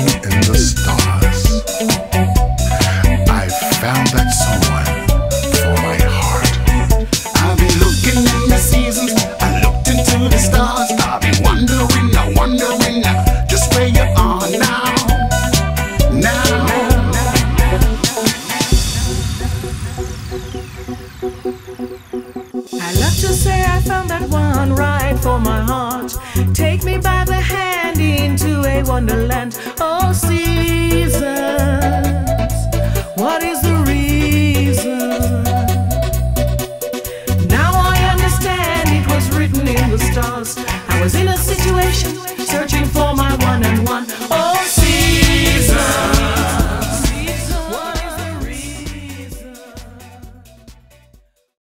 in the stars. I found that someone for my heart. I've been looking in the seasons, I looked into the stars. I've been wondering, just where you are now. I love to say I found that one right for my heart. Take me by the hand into a wonderland.